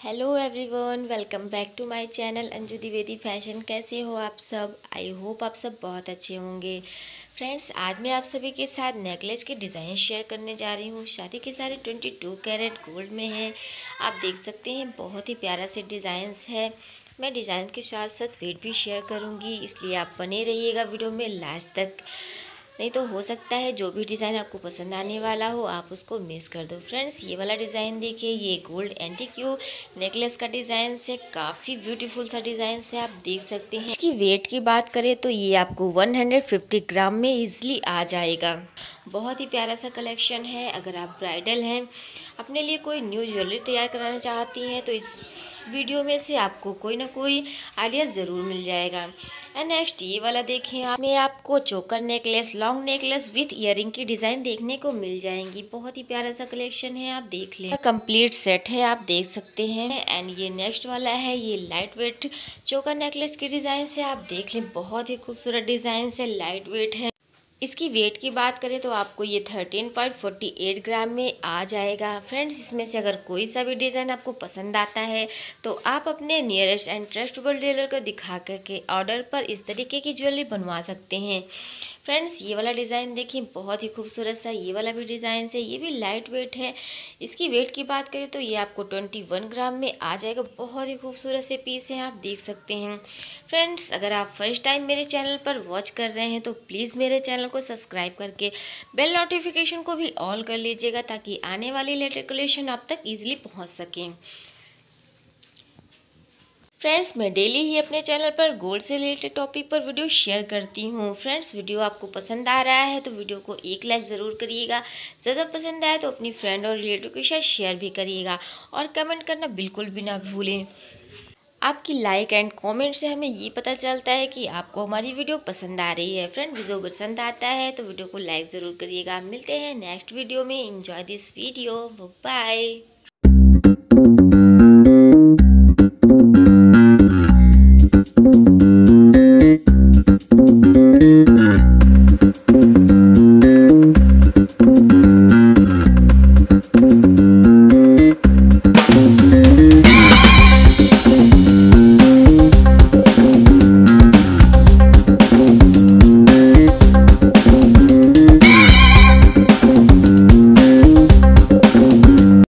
Hello everyone, welcome back to my channel Anju Dwivedi fashion. कैसे हो आप सब? आई होप आप सब बहुत अच्छे होंगे। फ्रेंड्स, आज मैं आप सभी के साथ नेकलेस के डिज़ाइन शेयर करने जा रही हूँ। सारे के सारे 22 कैरेट गोल्ड में है। आप देख सकते हैं बहुत ही प्यारा से डिज़ाइंस है। मैं डिज़ाइन के साथ साथ वेट भी शेयर करूँगी, इसलिए आप बने रहिएगा वीडियो में लास्ट तक। नहीं तो हो सकता है जो भी डिज़ाइन आपको पसंद आने वाला हो आप उसको मिस कर दो। फ्रेंड्स, ये वाला डिज़ाइन देखिए, ये गोल्ड एंटीक्यू नेकलेस का डिज़ाइन से काफ़ी ब्यूटीफुल सा डिज़ाइन से आप देख सकते हैं। इसकी वेट की बात करें तो ये आपको 150 ग्राम में इजीली आ जाएगा। बहुत ही प्यारा सा कलेक्शन है। अगर आप ब्राइडल हैं, अपने लिए कोई न्यू ज्वेलरी तैयार कराना चाहती हैं, तो इस वीडियो में से आपको कोई ना कोई आइडिया ज़रूर मिल जाएगा। एंड नेक्स्ट ये वाला देखें, इसमें आपको choker necklace, long necklace with earring की डिज़ाइन देखने को मिल जाएंगी। बहुत ही प्यारा सा कलेक्शन है, आप देख लें। कंप्लीट सेट है, आप देख सकते हैं। एंड ये नेक्स्ट वाला है, ये लाइट वेट चोकर नेकलेस की डिज़ाइन से आप देख लें। बहुत ही खूबसूरत डिज़ाइन से, लाइट वेट है। इसकी वेट की बात करें तो आपको ये 13.48 ग्राम में आ जाएगा। फ्रेंड्स, इसमें से अगर कोई सा भी डिज़ाइन आपको पसंद आता है तो आप अपने नियरेस्ट एंड ट्रस्टेबल डीलर को दिखा करके ऑर्डर पर इस तरीके की ज्वेलरी बनवा सकते हैं। फ्रेंड्स, ये वाला डिज़ाइन देखिए, बहुत ही खूबसूरत सा ये वाला भी डिज़ाइन है। ये भी लाइट वेट है। इसकी वेट की बात करें तो ये आपको 21 ग्राम में आ जाएगा। बहुत ही खूबसूरत से पीस हैं, आप देख सकते हैं। फ्रेंड्स, अगर आप फर्स्ट टाइम मेरे चैनल पर वॉच कर रहे हैं तो प्लीज़ मेरे चैनल को सब्सक्राइब करके बेल नोटिफिकेशन को भी ऑल कर लीजिएगा, ताकि आने वाली लेटेस्ट कलेक्शन आप तक ईजिली पहुंच सकें। फ्रेंड्स, मैं डेली ही अपने चैनल पर गोल्ड से रिलेटेड टॉपिक पर वीडियो शेयर करती हूँ। फ्रेंड्स, वीडियो आपको पसंद आ रहा है तो वीडियो को एक लाइक ज़रूर करिएगा। ज़्यादा पसंद आए तो अपनी फ्रेंड और रिलेटिव के साथ शेयर भी करिएगा, और कमेंट करना बिल्कुल भी ना भूलें। आपकी लाइक एंड कमेंट से हमें ये पता चलता है कि आपको हमारी वीडियो पसंद आ रही है। फ्रेंड, वीडियो पसंद आता है तो वीडियो को लाइक ज़रूर करिएगा। मिलते हैं नेक्स्ट वीडियो में। Enjoy this video, bye.